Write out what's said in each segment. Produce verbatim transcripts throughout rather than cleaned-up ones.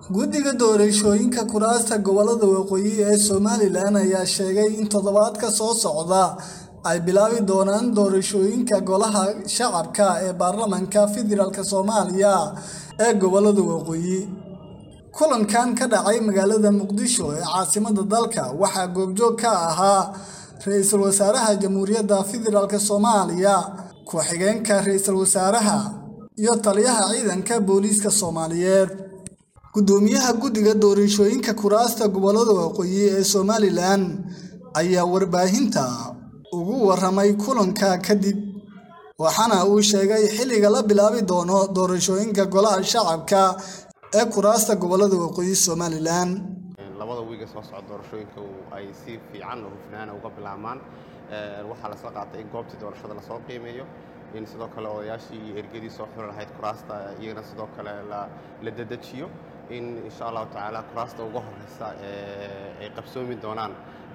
guddiga doorashooyinka kuraasta gobolada waqooyi ee Somaliland ayaa sheegay in toddobaadka soo socda ay bilaabi doonaan doorashooyinka golaha shacabka ee baarlamaanka federaalka Soomaaliya ee gobolada waqooyi. kulankan ka dhacay magaalada Muqdisho ee caasimadda dalka waxaa goobjoog ka ahaa ra'iisul wasaaraha Jamhuuriyadda Federaalka Soomaaliya, ku-xigeenka ra'iisul wasaaraha iyo taliyaha ciidanka booliiska Soomaaliyeed. gudoomiyaha guddiga doorashooyinka kuraasta gobolada waqooyi ee Somaliland ayaa warbaahinta ugu waramay kulanka kadib, waxaana uu sheegay xilliga la bilaabi doono doorashooyinka golaha shacabka ee kuraasta gobolada waqooyi Somaliland. labada wiiga soo socda doorashooyinka ay si fiican oo hufnaan uga bilaabmaan waxa la soo qaatay in goobtii doorashada la soo qiimeeyo, in sidoo kale odayaashii iyo ergadii soo xulin lahayd kuraasta iyagana sidoo kale la la dedejiyo, in insha Allah taala kuraasta ugu horeysa ay qabsoomi doonaan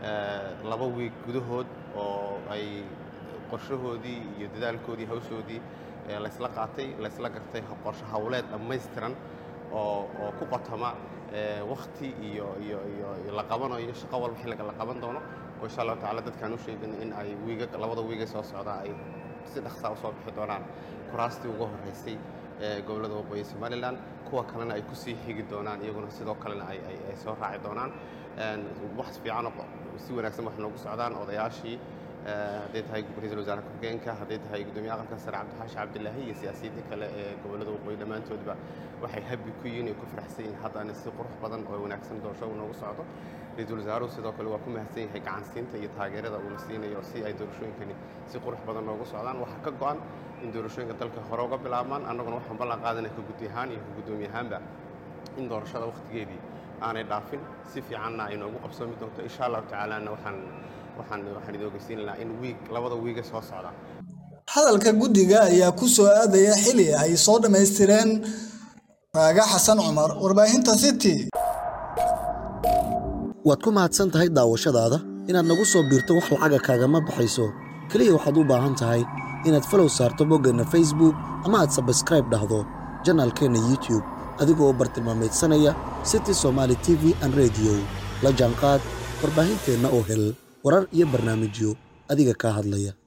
laba wiig gudahood oo ay qorshahoodii iyo dadaalkoodii hawshoodii la isla qaatay la isla gartay qorshe hawleed dhammaystiran oo oo ku qotoma waqti iyo iyo iyo la qabanayo shaqo walba xilliga la qaban doono oo insha Allah taala dadkan u sheegin in ay wiiga labada wiiga soo socda ay si dhaqso ah soo bixi doonaan kuraastii ugu horeysay ee gobolada waqooyi Somaliland, kuwa kalena ay ku sii xigi doonaan iyaguna sidoo kalena ay ay soo raaci doonaan. een wax fiican oo si wanaagsan wax noogu socdaan odayaashii haday tahay ra'iisul wasaaraha ku-xigeenka, haday tahay gudoomiyaha aqalka sare Cabdixaashi Cabdilaahi iyo siyaasiyiinta kale ee gobolada waqooyi dhamaantoodba waxay habi ku yihiin ku faraxsan yihiin haddana si qurux badan oo wanaagsan doorashada noogu socdo. ra'iisul wasaaruhu sidoo kale waa ku mahadsan yahay gacansiinta iyo taageerada uu siinayo si ay doorashooyinkani si qurux badan noogu socdaan. waxa ka go'an in doorashooyinka dalka hore uga bilaabmaan, annaguna waxaan ballan qaadanay ka guddiyahaan iyo gudoomiyahaanba in doorashada waqtigeedii aanay dhaafin, si fiicanna ay noogu qabsoomi doonto insha Allah taala. waxaan waxaan waxaan idin ogeysiinaa in week labada wiiga soo socda. hadalka guddiga ayaa ku soo aadaya xilli ay soo dhameystireen Raaga Xasan Cumar, warbaahinta City. waad ku mahadsan tahay daawashadaada. inaad nagu soo biirto wax lacaga kaagama baxayso, kaliya waxaad u baahan tahay inaad follow saarto boggeenna Facebook ama aad subscribe dhahdo channelkeena YouTube adigoo bartilmaameedsanaya City Somali T V and Radio. la jaanqaad warbaahinteena oo hel warar iyo barnaamijyo adiga ka hadlaya.